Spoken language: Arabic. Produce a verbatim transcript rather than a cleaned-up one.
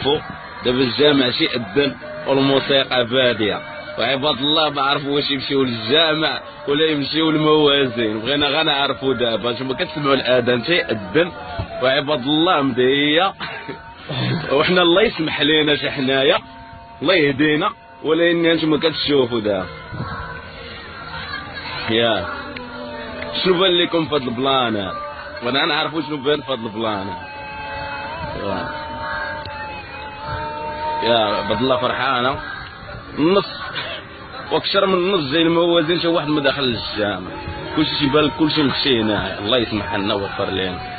عرفوا دابا الجامع شي أذن والموسيقى بادية، وعباد الله ما عرفوا واش يمشيو للجامع ولا يمشيو للموازين. بغينا غير نعرفوا دابا نتوما كتسمعوا الأذان تيأذن وعباد الله مدية وحنا الله يسمح لينا شي حنايا الله يهدينا، ولكن نتوما كتشوفوا دابا يا شنو بان لكم في هاد البلان هذا؟ وانا نعرفوا شنو بان في هاد البلان هذا. يا عباد الله فرحانه النص واكثر من النص زي الموازين، حتى واحد ما دخل للجامع، كلشي تيبان كلشي مخشي هنا. الله يسمح لنا ويغفر لنا.